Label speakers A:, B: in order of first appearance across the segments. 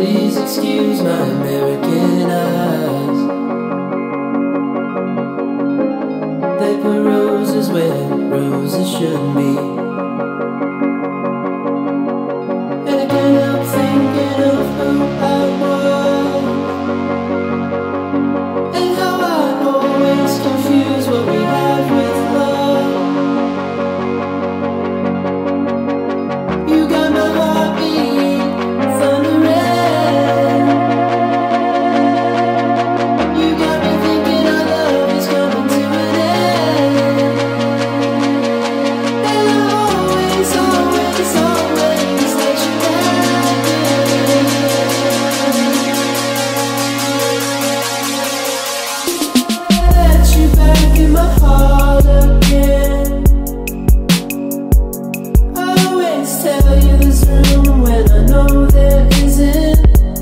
A: Please excuse my American eyes. They put roses where roses shouldn't be. And I can't help thinking of who I was, and how I always confuse what we have with love. You got my heartbeat thundering. You got me thinking our love is coming to an end. And I always, always, always let you back in. Let you back in my heart again. I always tell you there's room when I know there isn't.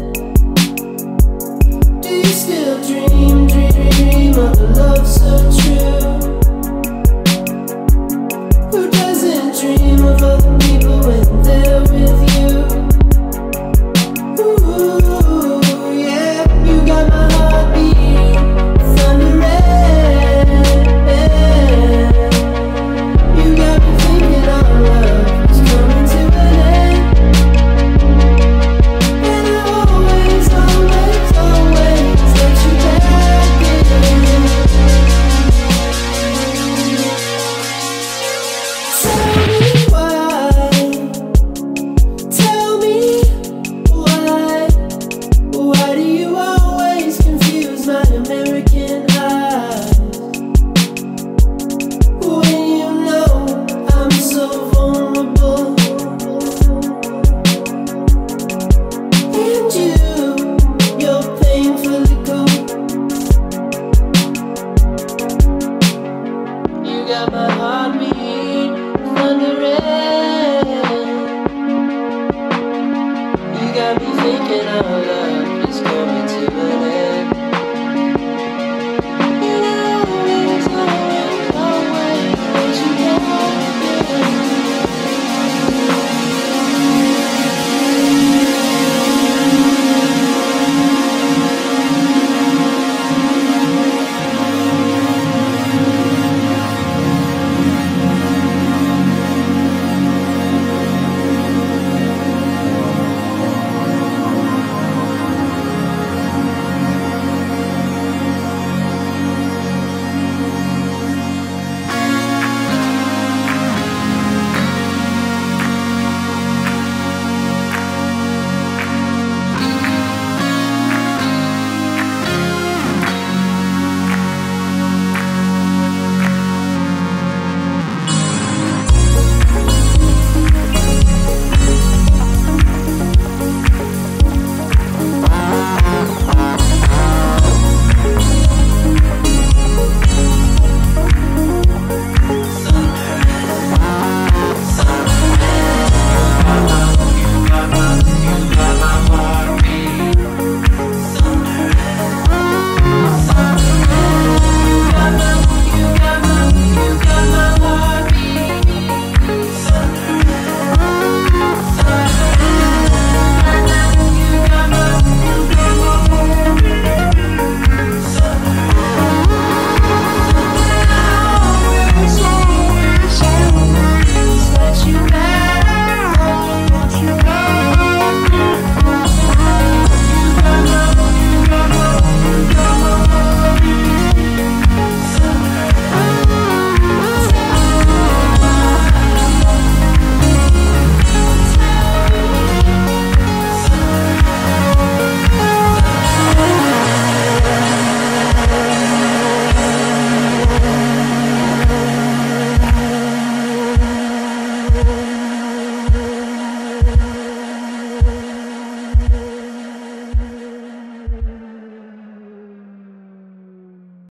A: Do you still dream of a love so true? Who doesn't dream of other people when they're with you? Ooh, yeah, you got my heartbeat thundering. You got me thinking our love is coming to an end. And I always, always, always let you back in. Tell me why do you always confuse my American eyes? When you know I'm so vulnerable, and you're painfully cold. You got my heartbeat thundering. You got me thinking our love is coming